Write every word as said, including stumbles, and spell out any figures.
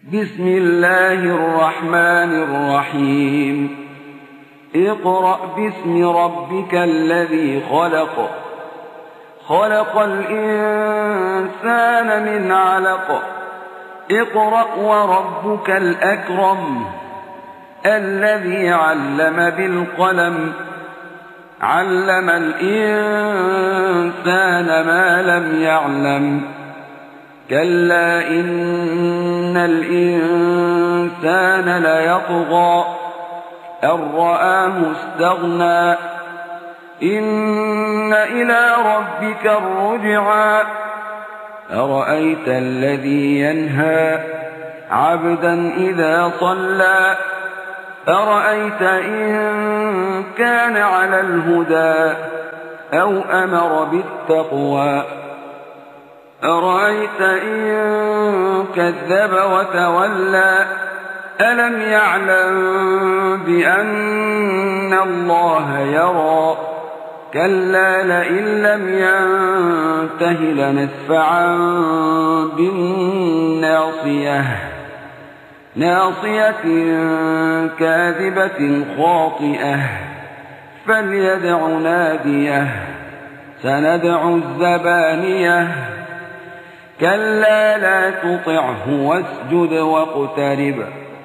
بسم الله الرحمن الرحيم اقرأ باسم ربك الذي خلق خلق الإنسان من علق اقرأ وربك الأكرم الذي علم بالقلم علم الإنسان ما لم يعلم كلا إن الإنسان ليطغى أن رآه استغنى إن إلى ربك الرجعى أرأيت الذي ينهى عبدا إذا صلى أرأيت إن كان على الهدى أو أمر بالتقوى أرأيت إن كذب وتولى ألم يعلم بأن الله يرى كلا لئن لم ينته لنسفعا بالناصية ناصية كاذبة خاطئة فليدع ناديه سندع الزبانية كلا لا تطعه واسجد واقترب